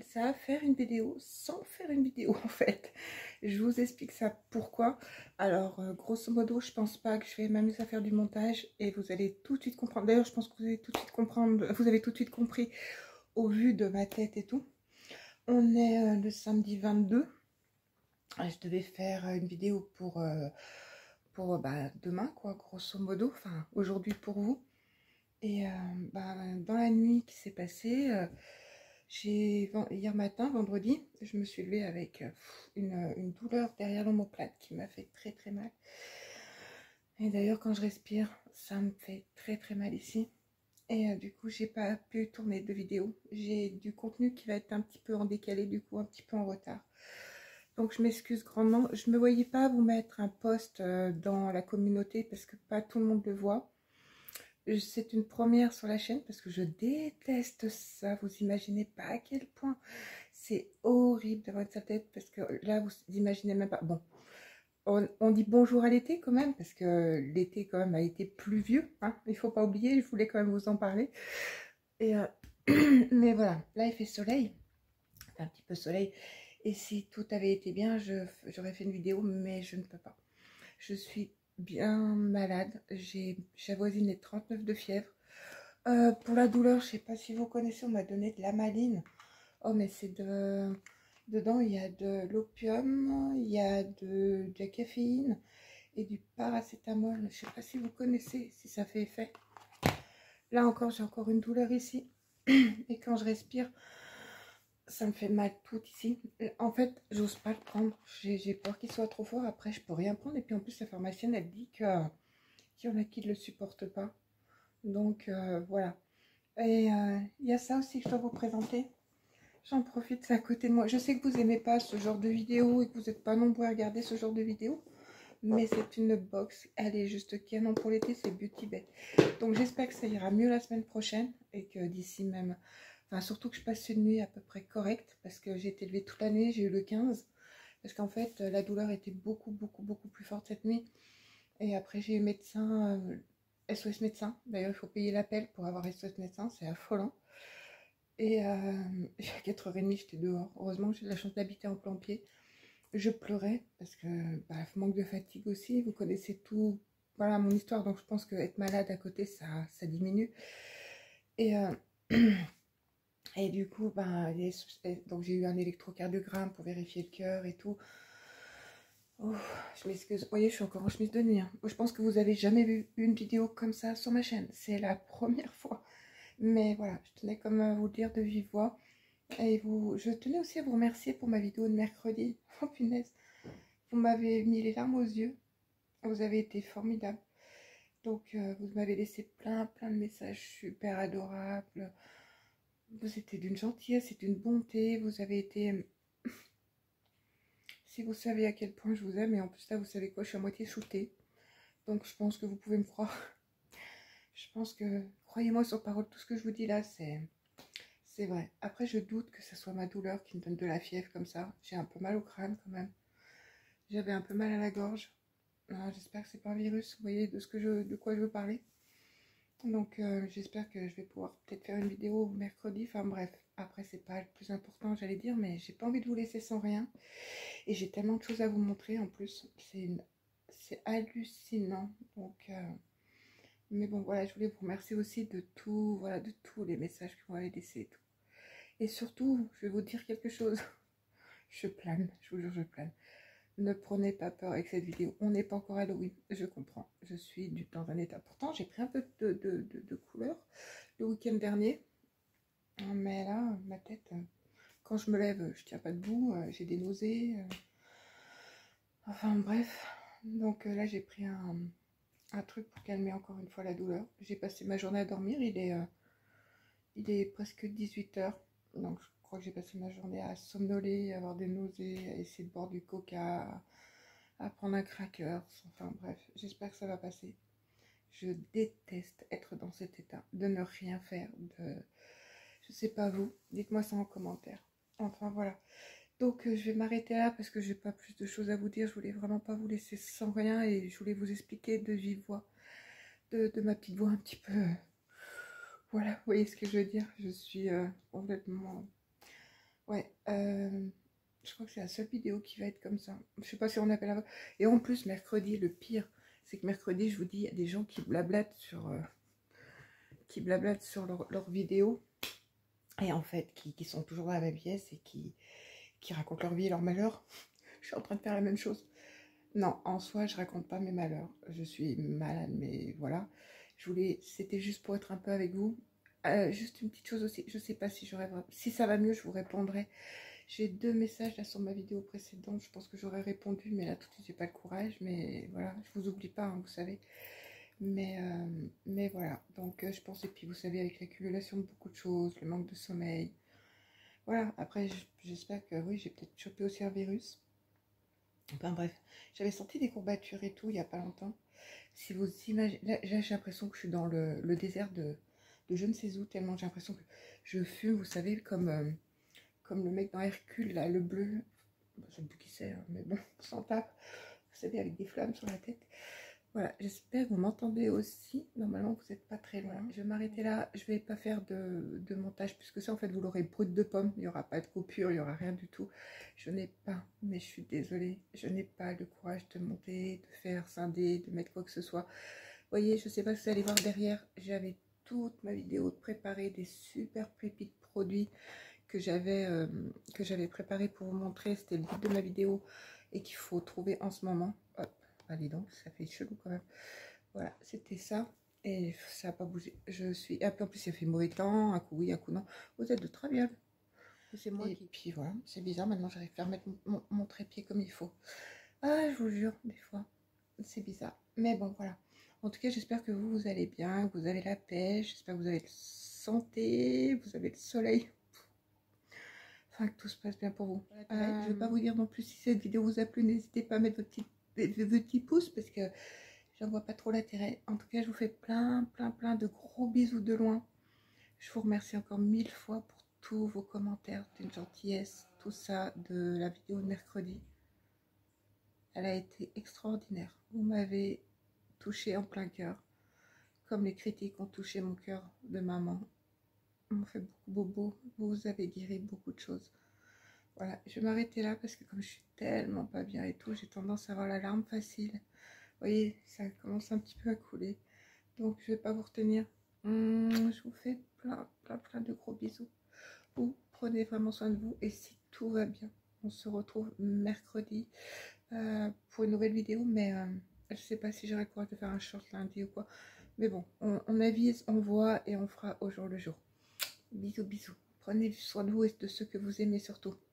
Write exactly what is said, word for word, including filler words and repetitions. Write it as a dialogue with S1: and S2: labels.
S1: ça à faire une vidéo sans faire une vidéo en fait. Je vous explique ça pourquoi. Alors, euh, grosso modo, je pense pas que je vais m'amuser à faire du montage et vous allez tout de suite comprendre. D'ailleurs, je pense que vous allez tout de suite comprendre, vous avez tout de suite compris au vu de ma tête et tout. On est euh, le samedi vingt-deux. Je devais faire une vidéo pour, euh, pour bah, demain, quoi, grosso modo. Enfin, aujourd'hui pour vous. Et euh, bah, dans la nuit qui s'est passée, euh, j'ai hier matin, vendredi, je me suis levée avec euh, une, une douleur derrière l'omoplate qui m'a fait très très mal. Et d'ailleurs, quand je respire, ça me fait très très mal ici. Et euh, du coup, j'ai pas pu tourner de vidéo. J'ai du contenu qui va être un petit peu en décalé, du coup, un petit peu en retard. Donc, je m'excuse grandement. Je ne me voyais pas vous mettre un post euh, dans la communauté parce que pas tout le monde le voit. C'est une première sur la chaîne parce que je déteste ça. Vous imaginez pas à quel point c'est horrible d'avoir sa tête parce que là, vous imaginez même pas. Bon, on, on dit bonjour à l'été quand même parce que l'été quand même a été pluvieux. Hein, il faut pas oublier, je voulais quand même vous en parler. Et euh, mais voilà, là il fait soleil, un petit peu soleil. Et si tout avait été bien, j'aurais fait une vidéo, mais je ne peux pas. Je suis bien malade, j'avoisine les trente-neuf de fièvre. Euh, pour la douleur, je sais pas si vous connaissez, on m'a donné de l'amaline. Oh, mais c'est de... Dedans, il y a de l'opium, il y a de, de la caféine et du paracétamol. Je sais pas si vous connaissez, si ça fait effet. Là encore, j'ai encore une douleur ici. Et quand je respire, ça me fait mal tout ici. En fait, j'ose pas le prendre. J'ai peur qu'il soit trop fort. Après, je peux rien prendre. Et puis en plus, la pharmacienne, elle dit qu'il y en a qui ne le supportent pas. Donc euh, voilà. Et il euh, y a ça aussi que je dois vous présenter. J'en profite, c'est à côté de moi. Je sais que vous n'aimez pas ce genre de vidéo et que vous n'êtes pas nombreux à regarder ce genre de vidéo. Mais c'est une box. Elle est juste canon pour l'été, c'est Beauty Bay. Donc j'espère que ça ira mieux la semaine prochaine. Et que d'ici même... Enfin, surtout que je passe une nuit à peu près correcte. Parce que j'ai été levée toute la nuit, j'ai eu le quinze. Parce qu'en fait, la douleur était beaucoup, beaucoup, beaucoup plus forte cette nuit. Et après, j'ai eu médecin... Euh, S O S médecin. D'ailleurs, il faut payer l'appel pour avoir S O S médecin, c'est affolant. Et euh, à quatre heures trente, j'étais dehors. Heureusement que j'ai de la chance d'habiter en plein pied. Je pleurais parce que bah, manque de fatigue aussi. Vous connaissez tout, voilà mon histoire. Donc je pense que être malade à côté, ça, ça diminue. Et, euh, et du coup, bah, donc j'ai eu un électrocardiogramme pour vérifier le cœur et tout. Oh, je m'excuse. Vous voyez, je suis encore en chemise de nuit. Hein. Je pense que vous avez jamais vu une vidéo comme ça sur ma chaîne. C'est la première fois. Mais voilà, je tenais comme à vous le dire de vive voix. Et vous, je tenais aussi à vous remercier pour ma vidéo de mercredi. Oh punaise, vous m'avez mis les larmes aux yeux. Vous avez été formidable. Donc euh, vous m'avez laissé plein plein de messages super adorables. Vous étiez d'une gentillesse et d'une bonté. Vous avez été... Si vous savez à quel point je vous aime. Et en plus là, vous savez quoi, je suis à moitié shootée. Donc je pense que vous pouvez me croire. Je pense que, croyez-moi sur parole, tout ce que je vous dis là, c'est... C'est vrai. Après, je doute que ce soit ma douleur qui me donne de la fièvre comme ça. J'ai un peu mal au crâne quand même. J'avais un peu mal à la gorge. J'espère que c'est pas un virus, vous voyez de, ce que je, de quoi je veux parler. Donc, euh, j'espère que je vais pouvoir peut-être faire une vidéo mercredi. Enfin bref, après, c'est pas le plus important, j'allais dire, mais j'ai pas envie de vous laisser sans rien. Et j'ai tellement de choses à vous montrer en plus. C'est hallucinant. Donc... Euh, mais bon, voilà, je voulais vous remercier aussi de tout, voilà, de tous les messages que vous m'avez laissés et tout. Et surtout, je vais vous dire quelque chose. Je plane, je vous jure, je plane. Ne prenez pas peur avec cette vidéo. On n'est pas encore à Halloween, je comprends. Je suis dans un état. Pourtant, j'ai pris un peu de, de, de, de couleur le week-end dernier. Mais là, ma tête, quand je me lève, je tiens pas debout. J'ai des nausées. Enfin, bref. Donc là, j'ai pris un, un truc pour calmer encore une fois la douleur. J'ai passé ma journée à dormir. Il est, euh, il est presque dix-huit heures. Donc, je crois que j'ai passé ma journée à somnoler, à avoir des nausées, à essayer de boire du coca, à prendre un cracker. Enfin, bref, j'espère que ça va passer. Je déteste être dans cet état, de ne rien faire, de... Je sais pas vous, dites-moi ça en commentaire. Enfin, voilà. Donc, euh, je vais m'arrêter là parce que j'ai pas plus de choses à vous dire. Je voulais vraiment pas vous laisser sans rien et je voulais vous expliquer de vive voix, de, de ma petite voix un petit peu... Voilà, vous voyez ce que je veux dire. Je suis euh, complètement... Ouais, euh, je crois que c'est la seule vidéo qui va être comme ça. Je sais pas si on appelle la... Et en plus, mercredi, le pire, c'est que mercredi, je vous dis, il y a des gens qui blablatent sur, euh, qui blablatent sur leurs leur vidéos. Et en fait, qui, qui sont toujours dans la même pièce et qui, qui racontent leur vie et leur malheur. Je suis en train de faire la même chose. Non, en soi, je raconte pas mes malheurs. Je suis malade, mais voilà. Je voulais, c'était juste pour être un peu avec vous. Euh, juste une petite chose aussi, je sais pas si j'aurais vraiment... Si ça va mieux, je vous répondrai. J'ai deux messages là sur ma vidéo précédente. Je pense que j'aurais répondu, mais là tout de suite, j'ai pas le courage. Mais voilà, je vous oublie pas, hein, vous savez. Mais, euh, mais voilà, donc euh, je pense, et puis vous savez, avec l'accumulation de beaucoup de choses, le manque de sommeil. Voilà, après, j'espère que oui, j'ai peut-être chopé aussi un virus. Enfin bref, j'avais senti des courbatures et tout il y a pas longtemps. Si vous imaginez, là, là, j'ai l'impression que je suis dans le, le désert de, de je ne sais où, tellement j'ai l'impression que je fume, vous savez, comme, euh, comme le mec dans Hercule, là, le bleu. Je sais plus qui c'est, hein, mais bon, on s'en tape. Vous savez, avec des flammes sur la tête. Voilà, j'espère que vous m'entendez aussi. Normalement, vous n'êtes pas très loin. Je vais m'arrêter là. Je vais pas faire de, de montage puisque ça, en fait, vous l'aurez brut de pomme. Il n'y aura pas de coupure, il n'y aura rien du tout. Je n'ai pas, mais je suis désolée, je n'ai pas le courage de monter, de faire scinder, de mettre quoi que ce soit. Vous voyez, je ne sais pas si vous allez voir derrière. J'avais toute ma vidéo préparée, des super pépites produits que j'avais euh, que j'avais préparé pour vous montrer. C'était le but de ma vidéo et qu'il faut trouver en ce moment. Hop. Allez donc, ça fait chelou quand même. Voilà, c'était ça. Et ça n'a pas bougé. Je suis... un peu en plus, il a fait mauvais temps. Un coup oui, un coup non. Vous êtes de très bien. C'est moi et qui... puis voilà, c'est bizarre. Maintenant, j'arrive à remettre mon, mon, mon trépied comme il faut. Ah, je vous jure, des fois. C'est bizarre. Mais bon, voilà. En tout cas, j'espère que vous, vous allez bien, que vous avez la pêche. J'espère que vous avez la santé, vous avez le soleil. Enfin, que tout se passe bien pour vous. Euh, je ne vais pas vous dire non plus si cette vidéo vous a plu. N'hésitez pas à mettre votre petit de petits pouces parce que j'en vois pas trop l'intérêt. En tout cas, je vous fais plein, plein, plein de gros bisous de loin. Je vous remercie encore mille fois pour tous vos commentaires d'une gentillesse, tout ça de la vidéo de mercredi. Elle a été extraordinaire. Vous m'avez touché en plein cœur, comme les critiques ont touché mon cœur de maman. On fait beaucoup bobo. Vous avez guéri beaucoup de choses. Voilà, je vais m'arrêter là parce que comme je suis tellement pas bien et tout, j'ai tendance à avoir la larme facile. Vous voyez, ça commence un petit peu à couler. Donc, je vais pas vous retenir. Hum, je vous fais plein, plein, plein de gros bisous. Vous prenez vraiment soin de vous. Et si tout va bien, on se retrouve mercredi euh, pour une nouvelle vidéo. Mais euh, je sais pas si j'aurai le courage de faire un short lundi ou quoi. Mais bon, on, on avise, on voit et on fera au jour le jour. Bisous, bisous. Prenez soin de vous et de ceux que vous aimez surtout.